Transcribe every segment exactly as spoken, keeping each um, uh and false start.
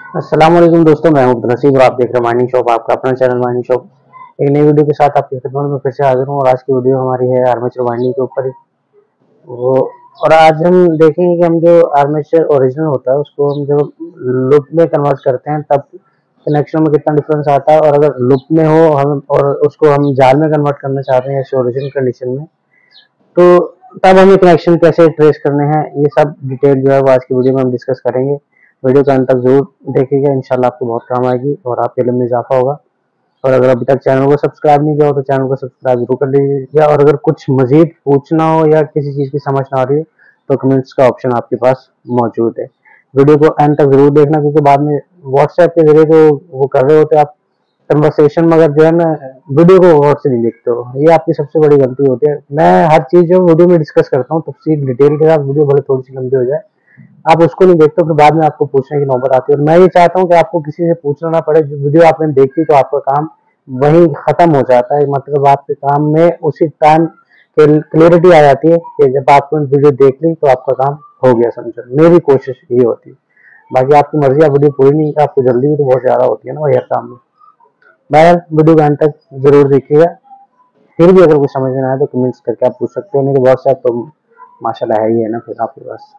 अस्सलाम वालेकुम दोस्तों, मैं हूं अब्दुल नसीब और आप देख रहे हैं माइनिंग शॉप, आपका अपना चैनल माइनिंग शॉप। एक नई वीडियो के साथ आपकी खिदमत में फिर से हाजिर हूं और आज की वीडियो हमारी है आर्मेचर वाइंडिंग के ऊपर। वो और आज हम देखेंगे कि हम जो आर्मेचर ओरिजिनल होता है उसको हम जब लूप में कन्वर्ट करते हैं तब कनेक्शन में कितना डिफरेंस आता है, और अगर लूप में हो हम और उसको हम जाल में कन्वर्ट करना चाहते हैं ऐसे ओरिजिनल कंडीशन में, तो तब हमें कनेक्शन कैसे ट्रेस करने हैं, ये सब डिटेल जो है वो आज की वीडियो में हम डिस्कस करेंगे। वीडियो को अंत तक जरूर देखिएगा, इंशाल्लाह आपको बहुत काम आएगी और आपके इल्म में इजाफा होगा। और अगर अभी तक चैनल को सब्सक्राइब नहीं किया हो तो चैनल को सब्सक्राइब जरूर कर लीजिएगा, और अगर कुछ मजीद पूछना हो या किसी चीज़ की समझ ना आ रही है तो कमेंट्स का ऑप्शन आपके पास मौजूद है। वीडियो को एंड तक जरूर देखना, क्योंकि बाद में व्हाट्सएप के जरिए जो वो कर रहे होते हैं आप कन्वर्सेशन, मगर जो है ना वीडियो को गौर से नहीं देखते हो, ये आपकी सबसे बड़ी गलती होती है। मैं हर चीज़ जो वीडियो में डिस्कस करता हूँ तफसील डिटेल के साथ, वीडियो भले थोड़ी सी लंबी हो जाए, आप उसको नहीं देखते, फिर बाद में आपको पूछने की नौबत आती है। और मैं ये चाहता हूँ कि आपको किसी से पूछना ना पड़े, जो वीडियो आपने देखी तो आपका काम वहीं खत्म हो जाता है, मतलब आपके काम में उसी टाइम क्लियरिटी आ जाती है कि जब आपने वीडियो देख ली तो आपका काम हो गया, समझो। मेरी कोशिश ये होती है, बाकी आपकी मर्जी, आप वीडियो पूरी नहीं, आपको जल्दी भी तो बहुत ज्यादा होती है ना हर काम में। बहर वीडियो का अंत तक जरूर देखिएगा, फिर भी अगर कुछ समझ में ना आए तो कमेंट्स करके आप पूछ सकते हो, नहीं तो व्हाट्सएप तो माशाल्लाह है ही है ना फिर आपके पास।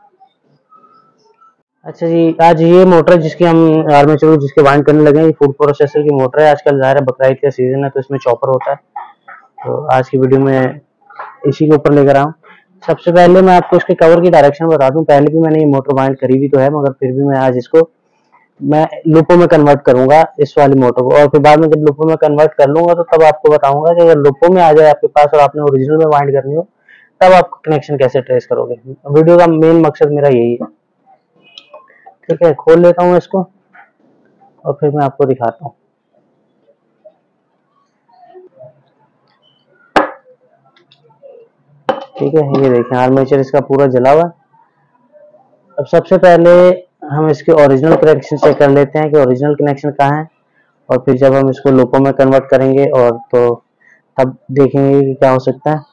अच्छा जी, आज ये मोटर जिसकी हम आर्मेचर जिसके वाइंड करने लगे हैं, ये फूड प्रोसेसर की मोटर है। आजकल ज़ाहिर है बकरा ईद का सीजन है तो इसमें चॉपर होता है, तो आज की वीडियो में इसी के ऊपर लेकर आऊँ। सबसे पहले मैं आपको इसके कवर की डायरेक्शन बता दूं। पहले भी मैंने ये मोटर वाइंड करी हुई तो है, मगर फिर भी मैं आज इसको मैं लूपों में कन्वर्ट करूंगा इस वाली मोटर को, और फिर बाद में जब लूपों में कन्वर्ट कर लूंगा तो तब आपको बताऊंगा कि अगर लूपों में आ जाए आपके पास और आपने ओरिजिनल में वाइंड करनी हो तब आप कनेक्शन कैसे ट्रेस करोगे। वीडियो का मेन मकसद मेरा यही है। ठीक है, खोल लेता हूँ इसको और फिर मैं आपको दिखाता हूँ। ठीक है, ये देखें आर्मेचर इसका पूरा जला हुआ है। अब सबसे पहले हम इसके ओरिजिनल कनेक्शन चेक कर लेते हैं कि ओरिजिनल कनेक्शन कहाँ है, और फिर जब हम इसको लूपों में कन्वर्ट करेंगे और तो तब देखेंगे कि क्या हो सकता है।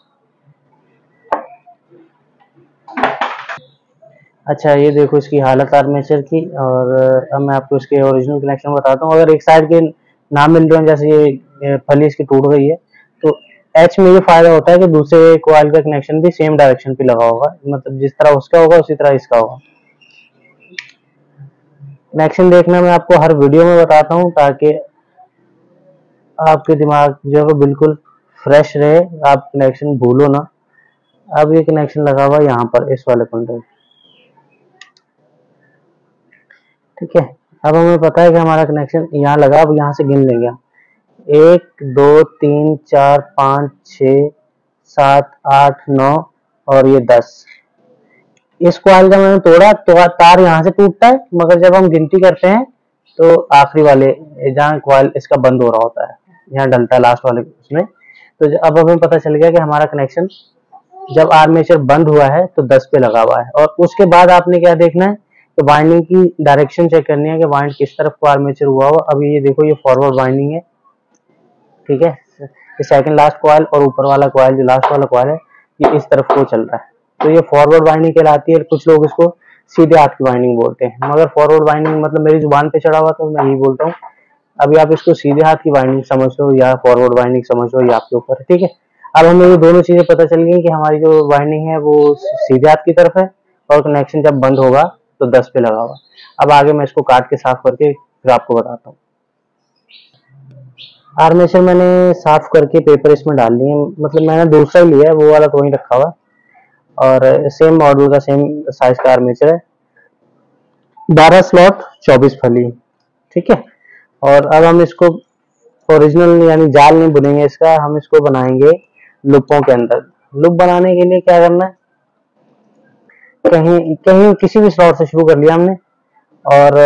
अच्छा, ये देखो इसकी हालत आर्मेचर की, और अब मैं आपको इसके ओरिजिनल कनेक्शन बताता हूँ। अगर एक साइड के ना मिल रहे हैं, जैसे ये फली इसकी टूट गई है, तो एच में ये फायदा होता है कि दूसरे कॉइल का कनेक्शन भी सेम डायरेक्शन पे लगा होगा, मतलब जिस तरह उसका होगा उसी तरह इसका होगा। कनेक्शन देखना मैं आपको हर वीडियो में बताता हूँ ताकि आपके दिमाग जो है बिल्कुल फ्रेश रहे, आप कनेक्शन भूलो ना। अब ये कनेक्शन लगा हुआ यहाँ पर इस वाले पंडे, ठीक है। अब हमें पता है कि हमारा कनेक्शन यहाँ लगा, अब यहाँ से गिन लेंगे हम, एक दो तीन चार पाँच छ सात आठ नौ और ये दस। इस कॉइल का मैंने तोड़ा तो तार यहाँ से टूटता है, मगर जब हम गिनती करते हैं तो आखिरी वाले जहाँ कॉइल इसका बंद हो रहा होता है यहाँ डलता है लास्ट वाले उसमें। तो अब हमें पता चल गया कि हमारा कनेक्शन जब आर्मेचर बंद हुआ है तो दस पे लगा हुआ है। और उसके बाद आपने क्या देखना है कि वाइंडिंग की डायरेक्शन चेक करनी है कि वाइंड किस तरफ को आर्मेचर हुआ हो। अभी ये देखो, ये फॉरवर्ड वाइंडिंग है, ठीक है। ये सेकंड लास्ट कॉइल और ऊपर वाला कॉइल जो लास्ट वाला कॉइल है ये इस तरफ को चल रहा है, तो ये फॉरवर्ड वाइंडिंग कहलाती है। कुछ लोग इसको सीधे हाथ की वाइंडिंग बोलते हैं, मगर फॉरवर्ड वाइंडिंग मतलब मेरी जुबान पे चढ़ा हुआ तो मैं यही बोलता हूँ। अभी आप इसको सीधे हाथ की वाइंडिंग समझ लो या फॉरवर्ड वाइंडिंग समझ लो, ये आपके ऊपर है, ठीक है। अब हमें ये दोनों चीजें पता चल गई कि हमारी जो वाइंडिंग है वो सीधे हाथ की तरफ है और कनेक्शन जब बंद होगा तो दस पे लगा हुआ। अब आगे मैं इसको काट के साफ करके फिर आपको बताता हूँ। आर्मेचर मैंने साफ करके पेपर इसमें डाल लिए, मतलब मैंने दूसरा ही लिया है, वो वाला तो वहीं रखा हुआ, और सेम मॉडल का सेम साइज का आर्मेचर है, बारह स्लॉट चौबीस फली, ठीक है। और अब हम इसको ओरिजिनल यानी जाल नहीं बुनेंगे इसका, हम इसको बनाएंगे लूपों के अंदर। लूप बनाने के लिए क्या करना है, कहीं कहीं किसी भी स्लॉट से शुरू कर लिया हमने, और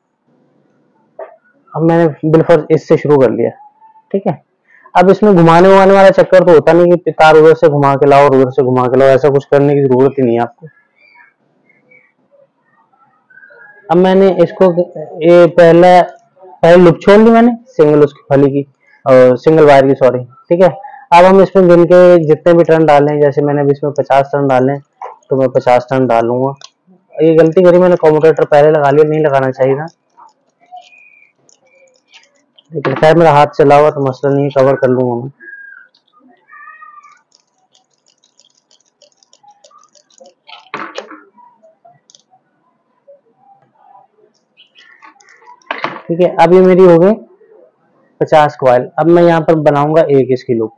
अब मैंने बिलफर्ज इससे शुरू कर लिया, ठीक है। अब इसमें घुमाने उमाने वाला चक्कर तो होता नहीं कि तार उधर से घुमा के लाओ और उधर से घुमा के लाओ, ऐसा कुछ करने की जरूरत ही नहीं है आपको। अब मैंने इसको ये पहला पहले लूप छोड़ ली मैंने सिंगल उसकी फली की और सिंगल वायर की, सॉरी, ठीक है। अब हम इसमें गिन के जितने भी टर्न डालें, जैसे मैंने अभी इसमें पचास टर्न डालें तो मैं पचास टर्न डालूंगा। ये गलती करी मैंने, कम्यूटेटर पहले लगा लिया, नहीं लगाना चाहिए था। लेकिन खैर मेरा हाथ चला हुआ तो मसला नहीं, कवर कर लूंगा मैं। ठीक है, अब ये मेरी हो गई पचास कॉइल। अब मैं यहाँ पर बनाऊंगा एक इसकी लूप।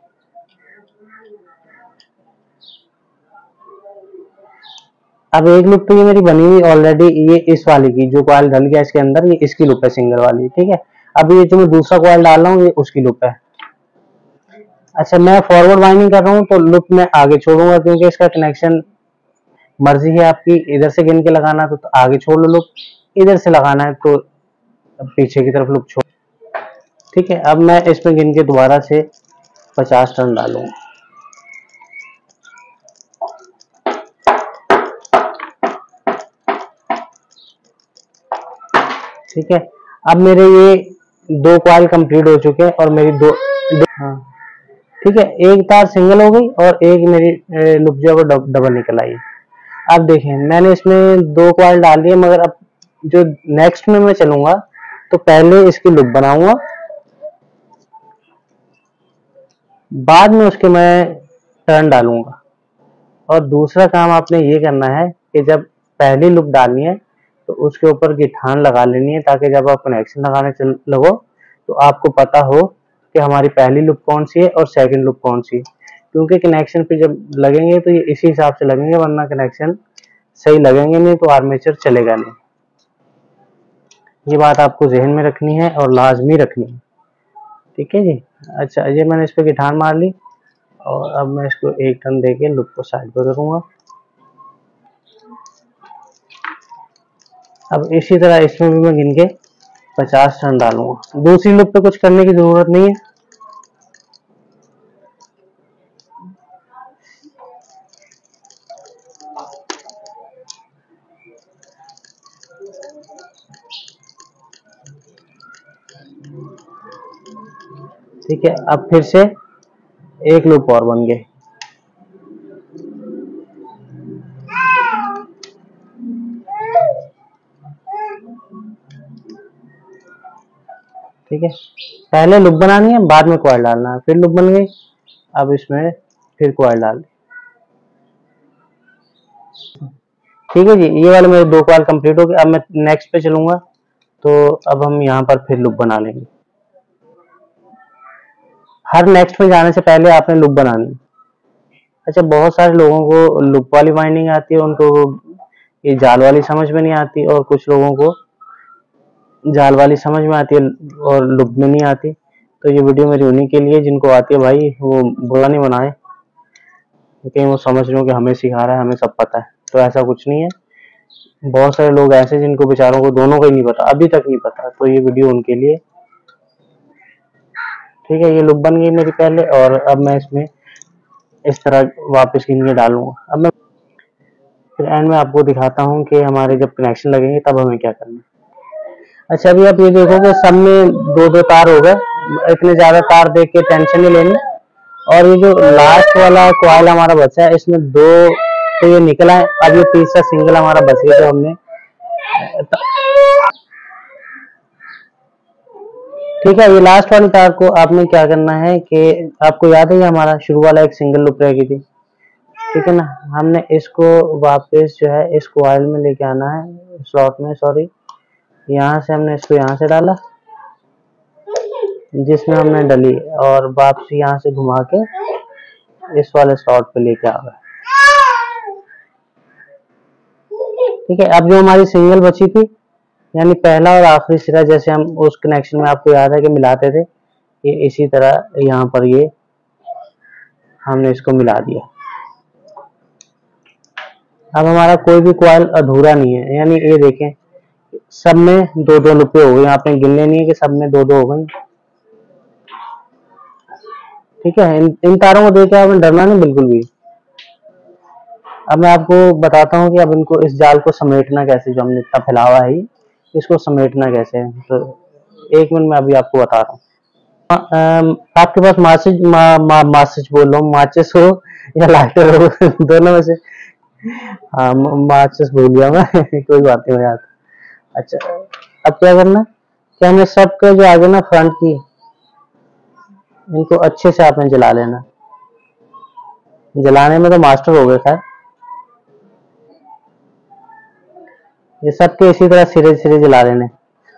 अब एक लूप तो ये मेरी बनी हुई ऑलरेडी, ये इस वाली की जो कॉइल डल गया इसके अंदर, ये इसकी लूप है सिंगल वाली। ठीक है, अब ये जो मैं दूसरा कॉइल डाल रहा हूँ ये उसकी लूप है। अच्छा, मैं फॉरवर्ड वाइंडिंग कर रहा हूँ तो लूप में आगे छोड़ूंगा, क्योंकि इसका कनेक्शन मर्जी है आपकी, इधर से गिन के लगाना तो, तो आगे छोड़ लो लूप, इधर से लगाना है तो पीछे की तरफ लूप छोड़। ठीक है, अब मैं इसमें गिन के दोबारा से पचास टर्न डालूंगा। ठीक है, अब मेरे ये दो कॉइल कंप्लीट हो चुके हैं और मेरी दो, दो हाँ ठीक है, एक तार सिंगल हो गई और एक मेरी लूप जो है वो डबल निकल आई। अब देखें, मैंने इसमें दो कॉइल डाल दिए, मगर अब जो नेक्स्ट में मैं चलूंगा तो पहले इसकी लूप बनाऊंगा, बाद में उसके मैं टर्न डालूंगा। और दूसरा काम आपने ये करना है कि जब पहली लूप डालनी है तो उसके ऊपर गिठान लगा लेनी है, ताकि जब आप कनेक्शन लगाने चल लगो तो आपको पता हो कि हमारी पहली लूप कौन सी है और सेकंड लूप कौन सी है। क्योंकि कनेक्शन पे जब लगेंगे तो ये इसी हिसाब से लगेंगे, वरना कनेक्शन सही लगेंगे नहीं तो आर्मेचर चलेगा नहीं। ये बात आपको जहन में रखनी है और लाजमी रखनी है। ठीक है जी। अच्छा, ये मैंने इस पर गिठान मार ली और अब मैं इसको एक टर्न देके लूप को साइड पर करूंगा। अब इसी तरह इसमें भी मैं गिन के पचास टर्न डालूंगा। दूसरी लूप पे कुछ करने की जरूरत नहीं है। ठीक है, अब फिर से एक लूप और बन गए। ठीक है, पहले लूप बनानी है, बाद में कॉइल डालना है, फिर लूप बन गई, अब इसमें फिर कॉइल डाल दी। ठीक है जी, ये वाले मेरे दो कॉइल कंप्लीट हो गए। अब मैं नेक्स्ट पे चलूंगा तो अब हम यहाँ पर फिर लूप बना लेंगे। हर नेक्स्ट में जाने से पहले आपने लूप बनानी। अच्छा, बहुत सारे लोगों को लूप वाली वाइंडिंग आती है, उनको ये जाल वाली समझ में नहीं आती, और कुछ लोगों को जाल वाली समझ में आती है और लूप में नहीं आती। तो ये वीडियो मेरी उन्हीं के लिए जिनको आती है भाई, वो बुरा नहीं बनाए, क्योंकि वो समझ रहे हो कि हमें सिखा रहा है, हमें सब पता है। तो ऐसा कुछ नहीं है। बहुत सारे लोग ऐसे जिनको बेचारों को दोनों का ही नहीं पता, अभी तक नहीं पता, तो ये वीडियो उनके लिए। ठीक है, ये लूप बन गई मेरी पहले, और अब मैं इसमें इस तरह वापस गिन के डालूंगा। अब मैं फिर एंड में आपको दिखाता हूँ कि हमारे जब कनेक्शन लगेंगे तब हमें क्या करना है। अच्छा, अभी आप ये देखोगे सब में दो दो तार हो गए, इतने ज्यादा तार देख के टेंशन नहीं लेनी। और ये जो लास्ट वाला कॉइल हमारा बचा है, इसमें दो तो ये निकला है, अब ये तीसरा सिंगल हमारा बच गया। तो हमने ठीक है, ये लास्ट वाली तार को आपने क्या करना है कि आपको याद है ये हमारा शुरू वाला एक सिंगल लूप रह गई थी, ठीक है ना, हमने इसको वापस जो है इस कॉइल में लेके आना है, स्लॉट में, सॉरी, यहाँ से हमने इसको यहाँ से डाला जिसमें हमने डली, और वापस यहाँ से घुमा के इस वाले स्लॉट पे लेके आ गए। ठीक है, अब जो हमारी सिंगल बची थी, यानी पहला और आखिरी सिरा, जैसे हम उस कनेक्शन में आपको याद है कि मिलाते थे, ये इसी तरह यहाँ पर ये हमने इसको मिला दिया। अब हमारा कोई भी कॉइल अधूरा नहीं है, यानी ये देखें सब में दो दो लूपें हो गई, आपने गिन लेनी है कि सब में दो दो हो गई। ठीक है, इन, इन तारों को देख के आपने डरना नहीं बिल्कुल भी। अब मैं आपको बताता हूँ कि अब इनको, इस जाल को समेटना कैसे, जो हमने इतना फैलावा है इसको समेटना कैसे है। तो एक मिनट में अभी आपको बता रहा हूँ। आपके पास माचिस मा, मा, माचिस बोल रहा हूँ, माचिस हो या लाइटर हो दोनों में से। हाँ, माचिस भूल गया मैं कोई बात नहीं यार। अच्छा, अब क्या करना है, कि हमें सबके जो आगे ना फ्रंट की, इनको अच्छे से आपने जला लेना। जलाने में तो मास्टर हो गए खैर। ये सबके इसी तरह सिरे सिरे जला लेने।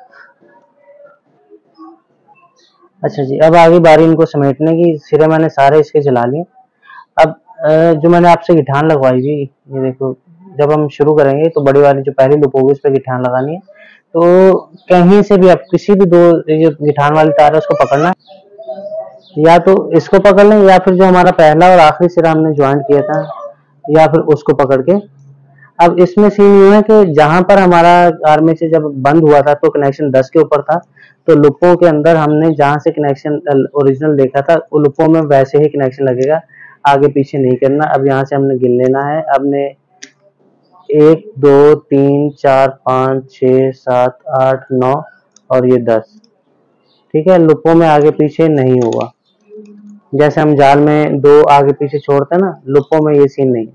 अच्छा जी, अब आगे बारी इनको समेटने की। सिरे मैंने सारे इसके जला लिए। अब जो मैंने आपसे गिठान लगवाई हुई, ये देखो, जब हम शुरू करेंगे तो बड़ी वाली जो पहली लुप होगी उस पर गिठान लगानी है। तो कहीं से भी आप किसी भी दो जो गिठान वाली तार है उसको पकड़ना, या तो इसको पकड़ लें या फिर जो हमारा पहला और आखिरी सिरा हमने ज्वाइंट किया था, या फिर उसको पकड़ के। अब इसमें सीन ये है कि जहां पर हमारा आर्मेचर जब बंद हुआ था तो कनेक्शन दस के ऊपर था, तो लुपों के अंदर हमने जहां से कनेक्शन ओरिजिनल देखा था वो लुपों में वैसे ही कनेक्शन लगेगा, आगे पीछे नहीं करना। अब यहाँ से हमने गिन लेना है। हमने एक दो तीन चार पाँच छः सात आठ नौ और ये दस, ठीक है। लुपों में आगे पीछे नहीं होगा। जैसे हम जाल में दो आगे पीछे छोड़ते हैं ना, लुपों में ये सीन नहीं है।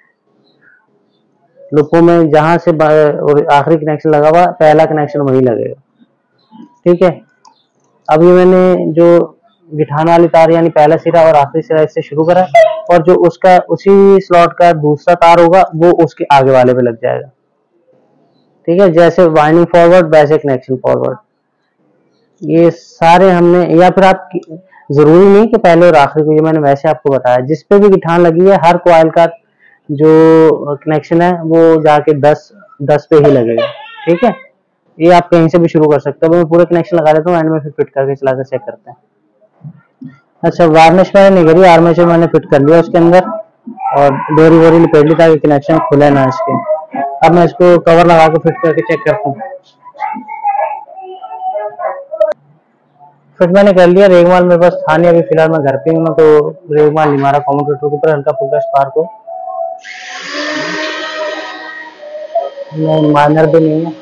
लुपों में जहां से आखिरी कनेक्शन लगा हुआ पहला कनेक्शन वही लगेगा, ठीक है। अब ये मैंने जो गिठान वाली तार यानी पहला सिरा और आखिरी सिरा इससे शुरू करा, और जो उसका उसी स्लॉट का दूसरा तार होगा वो उसके आगे वाले पे लग जाएगा, ठीक है। जैसे वाइंडिंग फॉरवर्ड वैसे कनेक्शन फॉरवर्ड। ये सारे हमने, या फिर आप जरूरी नहीं कि पहले और आखिरी को, ये मैंने वैसे आपको बताया। जिस पे भी गिठान लगी है हर कॉइल का जो कनेक्शन है वो जाके दस दस पे ही लगेगा, ठीक है। ये आप कहीं से भी शुरू कर सकते हो। मैं पूरे कनेक्शन लगा देता हूँ, एंड में फिर फिट करके चलाकर चेक करते हैं। अच्छा, वार्निश मैंने नहीं करी, आर्मेचर मैंने फिट कर लिया उसके अंदर, और डोरी वोरी लिपेट ली ताकि कनेक्शन खुले ना इसके। अब मैं इसको कवर लगा के फिट करके चेक करता हूँ। फिट मैंने कर लिया। रेगमाल मेरे पास था नहीं, अभी फिलहाल मैं घर पे हूँ, तो रेगमाल नहीं मारा। कम्यूटेटर के ऊपर हल्का फुल्का स्पार्क हो, माइनर भी नहीं है।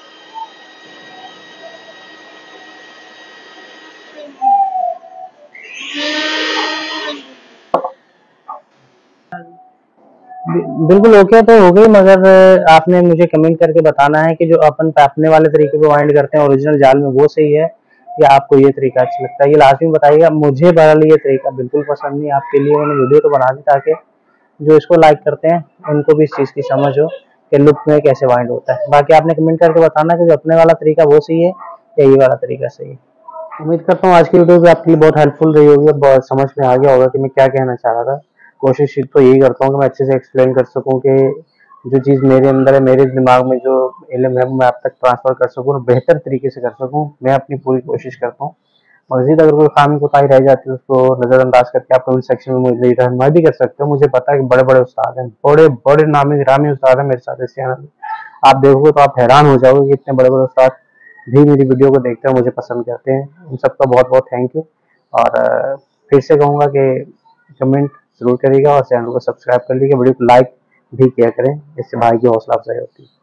बिल्कुल ओके तो हो गई, मगर आपने मुझे कमेंट करके बताना है कि जो अपन पैपने वाले तरीके पे वाइंड करते हैं ओरिजिनल जाल में वो सही है या आपको ये तरीका अच्छा लगता है। ये लाजमी बताइएगा। मुझे बहरहाल ये तरीका बिल्कुल पसंद नहीं। आपके लिए मैंने वीडियो तो बना दी ताकि जो इसको लाइक करते हैं उनको भी इस चीज़ की समझ हो कि लुप में कैसे वाइंड होता है। बाकी आपने कमेंट करके बताना कि जो अपने वाला तरीका वो सही है या ये वाला तरीका सही है। उम्मीद करता हूँ आज की वीडियो भी आपके लिए बहुत हेल्पफुल रही होगी, बहुत समझ में आ गया होगा कि मैं क्या कहना चाह रहा था। कोशिश तो यही करता हूँ कि मैं अच्छे से एक्सप्लेन कर सकूँ कि जो चीज़ मेरे अंदर है, मेरे दिमाग में जो इल्म है मैं आप तक ट्रांसफर कर सकूँ और बेहतर तरीके से कर सकूँ। मैं अपनी पूरी कोशिश करता हूँ। मज़ीद अगर कोई खामी कोताही रह जाती है उसको नज़रअंदाज करके आप कमेंट सेक्शन में मुझे रहनुमाई कर सकते हो। मुझे पता है कि बड़े बड़े उस्ताद हैं, बड़े बड़े नामी गिरामी उस्ताद हैं मेरे साथ इस चैनल में। आप देखोगे तो आप हैरान हो जाओगे कि इतने बड़े बड़े उस्ताद भी मेरी वीडियो को देखते हैं, मुझे पसंद करते हैं। उन सबका बहुत बहुत थैंक यू। और फिर से कहूँगा कि कमेंट जरूर करिएगा और चैनल को सब्सक्राइब कर लीजिएगा, वीडियो को लाइक भी किया करें, इससे भाई की हौसला अफजाई होती है।